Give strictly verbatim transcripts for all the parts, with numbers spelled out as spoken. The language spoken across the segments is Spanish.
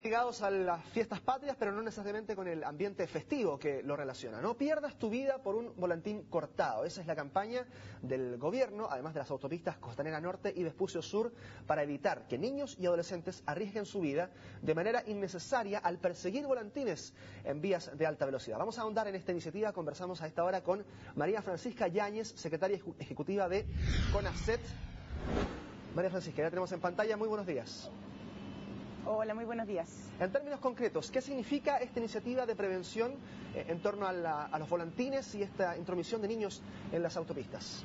Ligados a las fiestas patrias, pero no necesariamente con el ambiente festivo que lo relaciona. No pierdas tu vida por un volantín cortado. Esa es la campaña del gobierno, además de las autopistas Costanera Norte y Vespucio Sur, para evitar que niños y adolescentes arriesguen su vida de manera innecesaria al perseguir volantines en vías de alta velocidad. Vamos a ahondar en esta iniciativa. Conversamos a esta hora con María Francisca Yáñez, secretaria ejecutiva de CONACET. María Francisca, ya tenemos en pantalla. Muy buenos días. Hola, muy buenos días. En términos concretos, ¿qué significa esta iniciativa de prevención eh, en torno a, la, a los volantines y esta intromisión de niños en las autopistas?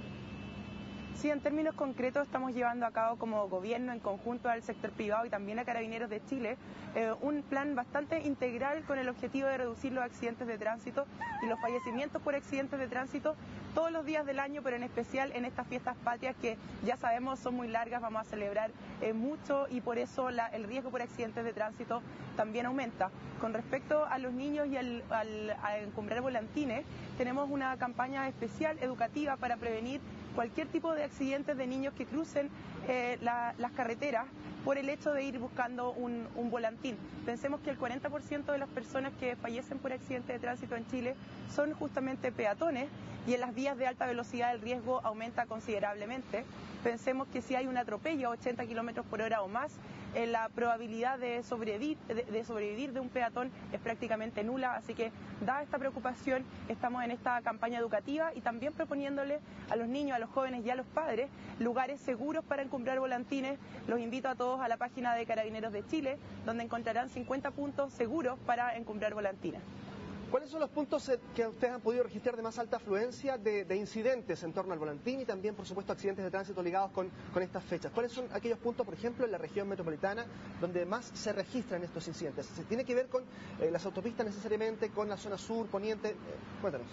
Sí, en términos concretos estamos llevando a cabo como gobierno en conjunto al sector privado y también a Carabineros de Chile eh, un plan bastante integral con el objetivo de reducir los accidentes de tránsito y los fallecimientos por accidentes de tránsito todos los días del año, pero en especial en estas fiestas patrias que ya sabemos son muy largas, vamos a celebrar eh, mucho y por eso la, el riesgo por accidentes de tránsito también aumenta. Con respecto a los niños y al, al, a encumbrar volantines, tenemos una campaña especial educativa para prevenir cualquier tipo de accidentes de niños que crucen eh, la, las carreteras por el hecho de ir buscando un, un volantín. Pensemos que el cuarenta por ciento de las personas que fallecen por accidentes de tránsito en Chile son justamente peatones y en las vías de alta velocidad el riesgo aumenta considerablemente. Pensemos que si hay un atropello a ochenta kilómetros por hora o más, eh, la probabilidad de sobrevivir, de, de sobrevivir de un peatón es prácticamente nula, así que dada esta preocupación estamos en esta campaña educativa y también proponiéndole a los niños, a los jóvenes y a los padres lugares seguros para encumbrar volantines. Los invito a todos a la página de Carabineros de Chile, donde encontrarán cincuenta puntos seguros para encumbrar volantines. ¿Cuáles son los puntos que ustedes han podido registrar de más alta afluencia de, de incidentes en torno al volantín y también, por supuesto, accidentes de tránsito ligados con, con estas fechas? ¿Cuáles son aquellos puntos, por ejemplo, en la región metropolitana donde más se registran estos incidentes? ¿Se tiene que ver con eh, las autopistas necesariamente, con la zona sur, poniente? Eh, cuéntanos.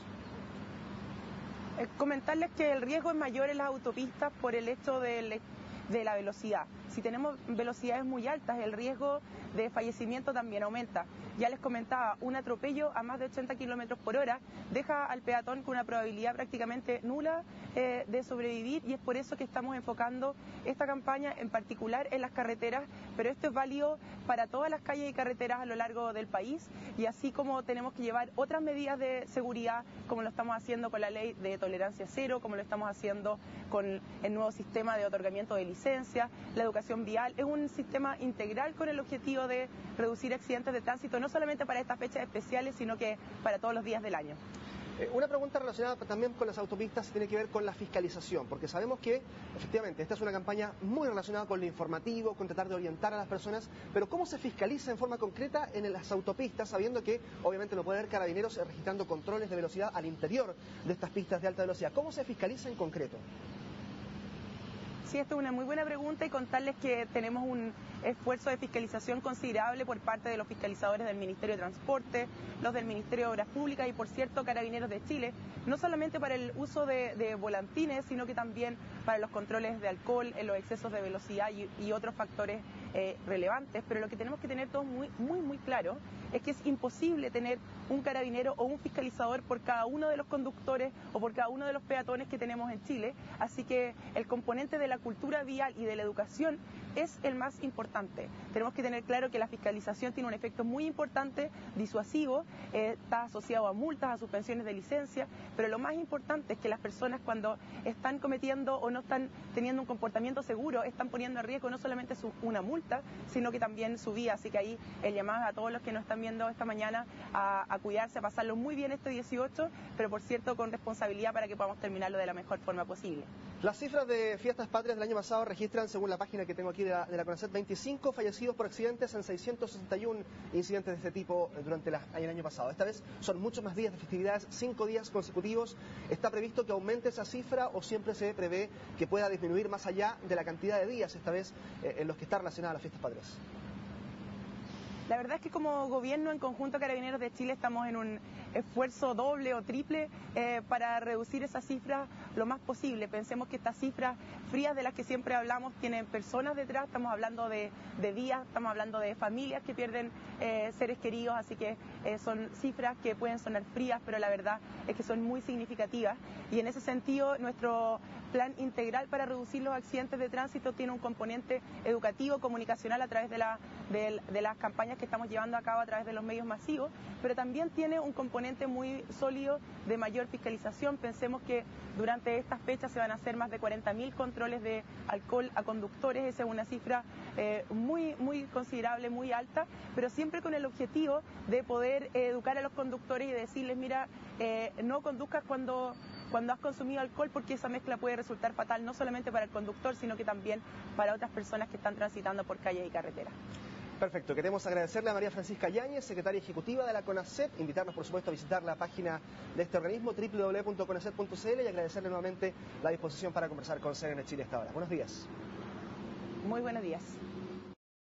Eh, comentarles que el riesgo es mayor en las autopistas por el hecho del de la velocidad. Si tenemos velocidades muy altas, el riesgo de fallecimiento también aumenta. Ya les comentaba, un atropello a más de ochenta kilómetros por hora deja al peatón con una probabilidad prácticamente nula eh, de sobrevivir y es por eso que estamos enfocando esta campaña en particular en las carreteras, pero esto es válido para todas las calles y carreteras a lo largo del país y así como tenemos que llevar otras medidas de seguridad, como lo estamos haciendo con la ley de tolerancia cero, como lo estamos haciendo con el nuevo sistema de otorgamiento de licencia, la educación vial, es un sistema integral con el objetivo de reducir accidentes de tránsito, no solamente para estas fechas especiales, sino que para todos los días del año. Eh, una pregunta relacionada también con las autopistas tiene que ver con la fiscalización, porque sabemos que efectivamente esta es una campaña muy relacionada con lo informativo, con tratar de orientar a las personas, pero ¿cómo se fiscaliza en forma concreta en las autopistas, sabiendo que obviamente no puede haber carabineros registrando controles de velocidad al interior de estas pistas de alta velocidad? ¿Cómo se fiscaliza en concreto? Sí, esta es una muy buena pregunta y contarles que tenemos un esfuerzo de fiscalización considerable por parte de los fiscalizadores del Ministerio de Transporte, los del Ministerio de Obras Públicas y, por cierto, Carabineros de Chile, no solamente para el uso de, de volantines, sino que también para los controles de alcohol, en los excesos de velocidad y, y otros factores eh, relevantes, pero lo que tenemos que tener todos muy, muy, muy claro es que es imposible tener un carabinero o un fiscalizador por cada uno de los conductores o por cada uno de los peatones que tenemos en Chile, así que el componente de la cultura vial y de la educación es el más importante. Tenemos que tener claro que la fiscalización tiene un efecto muy importante, disuasivo, eh, está asociado a multas, a suspensiones de licencia, pero lo más importante es que las personas cuando están cometiendo o no están teniendo un comportamiento seguro, están poniendo en riesgo no solamente su, una multa, sino que también su vida, así que ahí el llamado a todos los que nos están viendo esta mañana a, a cuidarse, a pasarlo muy bien este dieciocho, pero por cierto con responsabilidad para que podamos terminarlo de la mejor forma posible. Las cifras de fiestas patrias del año pasado registran, según la página que tengo aquí de la, de la CONACET, veinticinco fallecidos por accidentes en seiscientos sesenta y uno incidentes de este tipo durante la, el año pasado. Esta vez son muchos más días de festividades, cinco días consecutivos. ¿Está previsto que aumente esa cifra o siempre se prevé que pueda disminuir más allá de la cantidad de días, esta vez eh, en los que está relacionada las fiestas patrias? La verdad es que como gobierno en conjunto Carabineros de Chile estamos en un esfuerzo doble o triple eh, para reducir esa cifra lo más posible. Pensemos que esta cifra frías de las que siempre hablamos tienen personas detrás, estamos hablando de, de días, estamos hablando de familias que pierden eh, seres queridos, así que eh, son cifras que pueden sonar frías, pero la verdad es que son muy significativas, y en ese sentido nuestro plan integral para reducir los accidentes de tránsito tiene un componente educativo, comunicacional a través de, la, de, de las campañas que estamos llevando a cabo a través de los medios masivos, pero también tiene un componente muy sólido de mayor fiscalización. Pensemos que durante estas fechas se van a hacer más de cuarenta mil controles de alcohol a conductores, esa es una cifra eh, muy, muy considerable, muy alta, pero siempre con el objetivo de poder eh, educar a los conductores y decirles, mira, eh, no conduzcas cuando... cuando has consumido alcohol, porque esa mezcla puede resultar fatal no solamente para el conductor, sino que también para otras personas que están transitando por calles y carreteras. Perfecto, queremos agradecerle a María Francisca Yáñez, secretaria ejecutiva de la CONACET, invitarnos por supuesto a visitar la página de este organismo doble u doble u doble u punto conacet punto c l y agradecerle nuevamente la disposición para conversar con C N N Chile a esta hora. Buenos días. Muy buenos días.